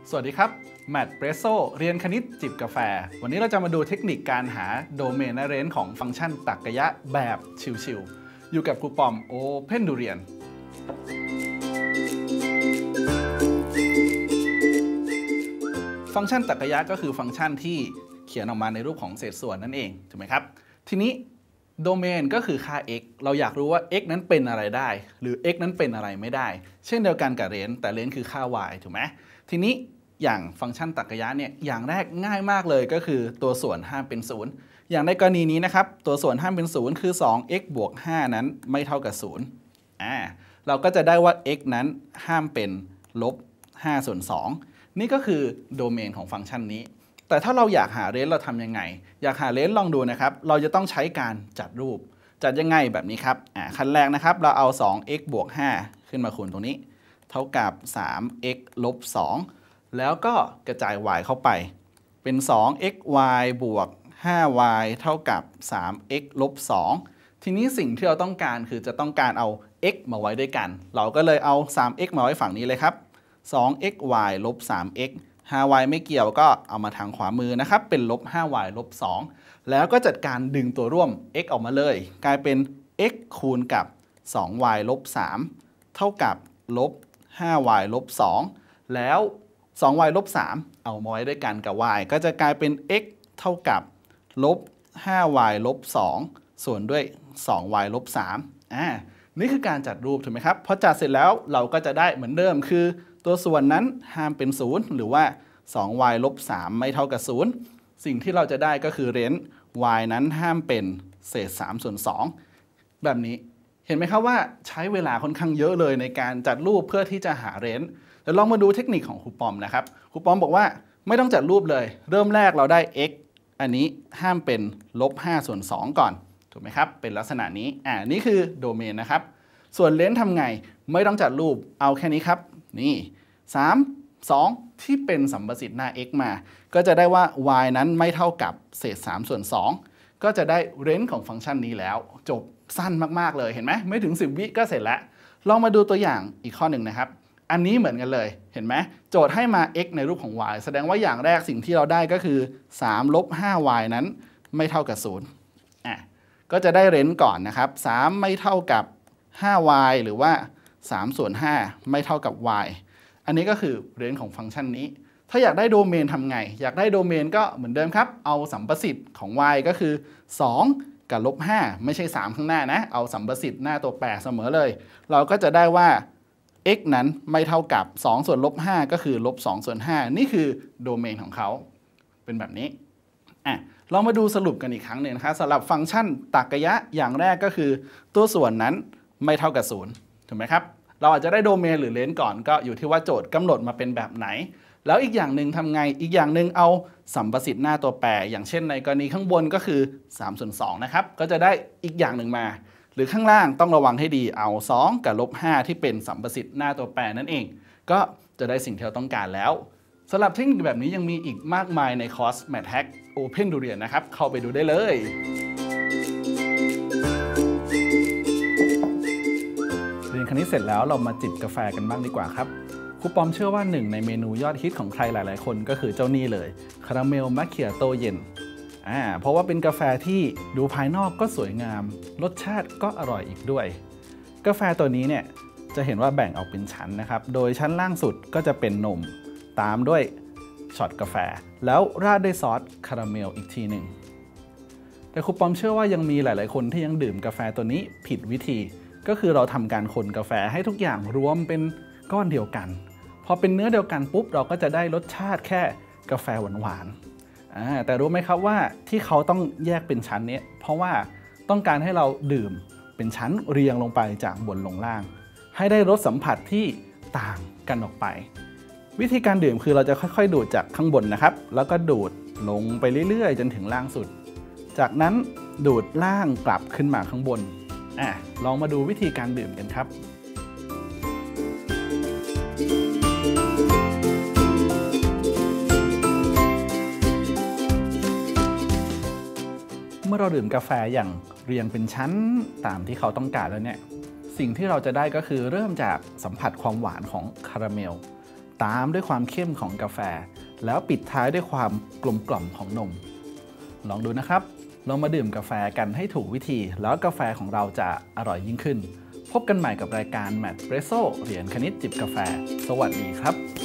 สวัสดีครับแมทเบรโซเรียนคณิตจิบกาแฟวันนี้เราจะมาดูเทคนิคการหาโดเมนและเรนจ์ของฟังก์ชันตรรกะแบบชิวๆอยู่กับครูปอมโอเพนดูเรียนฟังก์ชันตรรกะก็คือฟังก์ชันที่เขียนออกมาในรูปของเศษส่วนนั่นเองถูกไหมครับทีนี้โดเมนก็คือค่า x เราอยากรู้ว่า x นั้นเป็นอะไรได้หรือ x นั้นเป็นอะไรไม่ได้เช่นเดียวกันกับเรนจ์แต่เรนจ์คือค่า y ถูกไหมทีนี้อย่างฟังก์ชันตรรกะเนี่ยอย่างแรกง่ายมากเลยก็คือตัวส่วนห้ามเป็น0อย่างในกรณีนี้นะครับตัวส่วนห้ามเป็น0คือ 2x บวก 5 นั้นไม่เท่ากับ0เราก็จะได้ว่า x นั้นห้ามเป็นลบ5ส่วน2นี่ก็คือโดเมนของฟังก์ชันนี้แต่ถ้าเราอยากหาเรนจ์เราทำยังไงอยากหาเรนจ์ลองดูนะครับเราจะต้องใช้การจัดรูปจัดยังไงแบบนี้ครับขั้นแรกนะครับเราเอา 2x บวก 5 ขึ้นมาคูณตรงนี้เท่ากับ 3x ลบ 2แล้วก็กระจาย y เข้าไปเป็น 2xy บวก 5y เท่ากับ 3x ลบ 2ทีนี้สิ่งที่เราต้องการคือจะต้องการเอา x มาไว้ด้วยกันเราก็เลยเอา 3x มาไว้ฝั่งนี้เลยครับ 2xy ลบ 3x 5y ไม่เกี่ยวก็เอามาทางขวามือนะครับเป็นลบ 5y ลบ 2แล้วก็จัดการดึงตัวร่วม x ออกมาเลยกลายเป็น x คูณกับ 2y ลบ 3เท่ากับลบ 5y ลบ 2แล้ว2y ลบ 3เอามาไว้ด้วยกันกับ y ก็จะกลายเป็น x เท่ากับลบ 5y ลบ 2ส่วนด้วย 2y ลบ 3นี่คือการจัดรูปถูกไหมครับพอจัดเสร็จแล้วเราก็จะได้เหมือนเดิมคือตัวส่วนนั้นห้ามเป็น0หรือว่า 2y ลบ 3ไม่เท่ากับ0สิ่งที่เราจะได้ก็คือเรนจ์ y นั้นห้ามเป็นเศษ3ส่วน2แบบนี้เห็นไหมครับว่าใช้เวลาค่อนข้างเยอะเลยในการจัดรูปเพื่อที่จะหาเรนจ์เดี๋ยวลองมาดูเทคนิคของครูปอมนะครับครูปอมบอกว่าไม่ต้องจัดรูปเลยเริ่มแรกเราได้ x อันนี้ห้ามเป็นลบ5ส่วน2ก่อนถูกไหมครับเป็นลักษณะนี้นี่คือโดเมนนะครับส่วนเรนจ์ทำไงไม่ต้องจัดรูปเอาแค่นี้ครับนี่3 2ที่เป็นสัมประสิทธิ์หน้า x มาก็จะได้ว่า y นั้นไม่เท่ากับเศษ3ส่วน2ก็จะได้เรนจ์ของฟังก์ชันนี้แล้วจบสั้นมากๆเลยเห็นไหมไม่ถึง10 วิก็เสร็จแล้วลองมาดูตัวอย่างอีกข้อหนึ่งนะครับอันนี้เหมือนกันเลยเห็นไหมโจทย์ให้มา x ในรูปของ y แสดงว่าอย่างแรกสิ่งที่เราได้ก็คือ3ลบ 5y นั้นไม่เท่ากับ0ก็จะได้เรนจ์ก่อนนะครับ3ไม่เท่ากับ 5y หรือว่า3ส่วน5ไม่เท่ากับ y อันนี้ก็คือเรนจ์ของฟังก์ชันนี้ถ้าอยากได้โดเมนทำไงอยากได้โดเมนก็เหมือนเดิมครับเอาสัมประสิทธิ์ของ y ก็คือ2กับลบ5ไม่ใช่3ข้างหน้านะเอาสัมประสิทธิ์หน้าตัวแปรเสมอเลยเราก็จะได้ว่า x นั้นไม่เท่ากับ2ส่วนลบ5ก็คือลบ2ส่วน5นี่คือโดเมนของเขาเป็นแบบนี้เรามาดูสรุปกันอีกครั้งหนึ่งนะครับสำหรับฟังก์ชันตรรกะอย่างแรกก็คือตัวส่วนนั้นไม่เท่ากับ0ถูกไหมครับเราอาจจะได้โดเมนหรือเรนจ์ก่อนก็อยู่ที่ว่าโจทย์กำหนดมาเป็นแบบไหนแล้วอีกอย่างหนึ่งทำไงอีกอย่างหนึ่งเอาสัมประสิทธิ์หน้าตัวแปรอย่างเช่นในกรณีข้างบนก็คือ3ส่วน2นะครับก็จะได้อีกอย่างหนึ่งมาหรือข้างล่างต้องระวังให้ดีเอา2กับลบ5ที่เป็นสัมประสิทธิ์หน้าตัวแปรนั่นเองก็จะได้สิ่งที่เราต้องการแล้วสำหรับเทคนิคแบบนี้ยังมีอีกมากมายในคอร์ส Math Hack Open ดูเรียนนะครับเข้าไปดูได้เลยเรียนคณิตเสร็จแล้วเรามาจิบกาแฟกันบ้างดีกว่าครับครูปอมเชื่อว่าหนึ่งในเมนูยอดฮิตของใครหลายๆคนก็คือเจ้านี่เลยคาราเมลมัคคิอาโต้เย็นเพราะว่าเป็นกาแฟที่ดูภายนอกก็สวยงามรสชาติก็อร่อยอีกด้วยกาแฟตัวนี้เนี่ยจะเห็นว่าแบ่งออกเป็นชั้นนะครับโดยชั้นล่างสุดก็จะเป็นนมตามด้วยช็อตกาแฟแล้วราดด้วยซอสคาราเมลอีกทีหนึ่งแต่ครูปอมเชื่อว่ายังมีหลายๆคนที่ยังดื่มกาแฟตัวนี้ผิดวิธีก็คือเราทำการคนกาแฟให้ทุกอย่างรวมเป็นก้อนเดียวกันพอเป็นเนื้อเดียวกันปุ๊บเราก็จะได้รสชาติแค่กาแฟหวานๆแต่รู้ไหมครับว่าที่เขาต้องแยกเป็นชั้นนี้เพราะว่าต้องการให้เราดื่มเป็นชั้นเรียงลงไปจากบนลงล่างให้ได้รสสัมผัสที่ต่างกันออกไปวิธีการดื่มคือเราจะค่อยๆดูดจากข้างบนนะครับแล้วก็ดูดลงไปเรื่อยๆจนถึงล่างสุดจากนั้นดูดล่างกลับขึ้นมาข้างบนลองมาดูวิธีการดื่มกันครับเมื่อเราดื่มกาแฟอย่างเรียงเป็นชั้นตามที่เขาต้องการแล้วเนี่ยสิ่งที่เราจะได้ก็คือเริ่มจากสัมผัสความหวานของคาราเมลตามด้วยความเข้มของกาแฟแล้วปิดท้ายด้วยความกลมกล่อมของนมลองดูนะครับลองมาดื่มกาแฟกันให้ถูกวิธีแล้วกาแฟของเราจะอร่อยยิ่งขึ้นพบกันใหม่กับรายการ Mathpresso เหรียญคณิตจิบกาแฟสวัสดีครับ